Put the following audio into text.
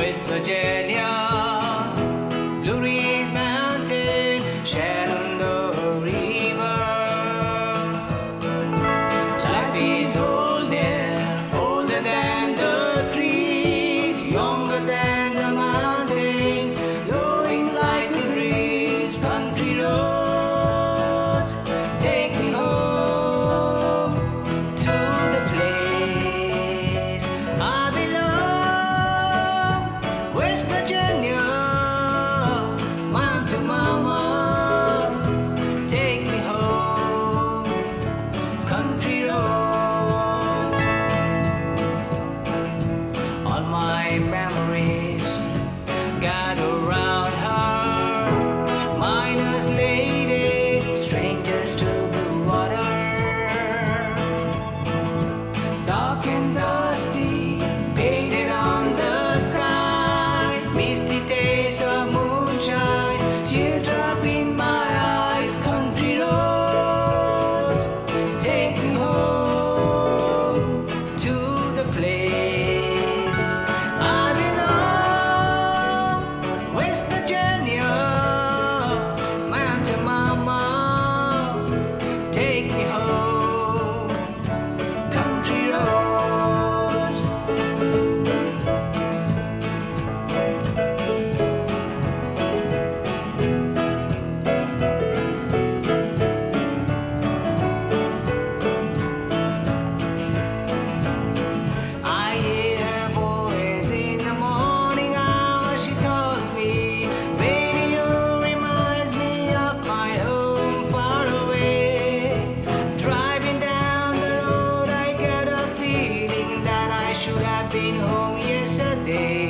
West Virginia, Blue Ridge Mountain, Shenandoah River. Life is older than the trees, younger than the mountains, blowing like a breeze. Country roads, take me home to the place I belong. West Virginia, Mountain Mama, take me home. Country roads, all my memories gather around her. Miner's lady, strangers to blue water. Dark and dusty, painted on the sky. Misty taste of moonshine, teardrop in my eyes. Country roads, take me home to the place I belong. West Virginia, Mountain Mama, take me home. Country roads. I hear her voice in the morning hour. She calls me. Radio reminds me of my home far away. Driving down the road, I get a feeling that I should have been home yesterday.